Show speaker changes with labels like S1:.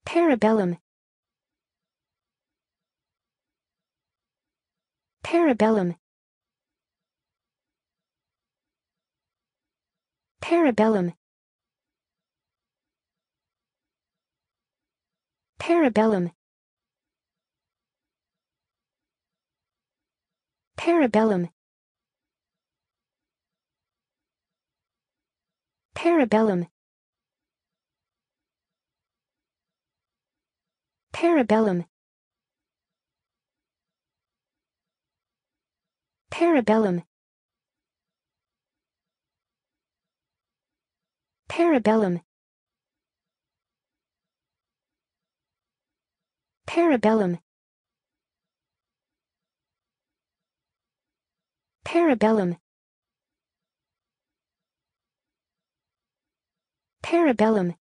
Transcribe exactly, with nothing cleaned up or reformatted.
S1: Parabellum. Parabellum. Parabellum. Parabellum. Parabellum. Parabellum. Parabellum. Parabellum. Parabellum. Parabellum. Parabellum. Parabellum.